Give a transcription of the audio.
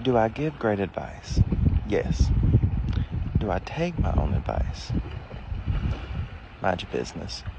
Do I give great advice? Yes. Do I take my own advice? Mind your business.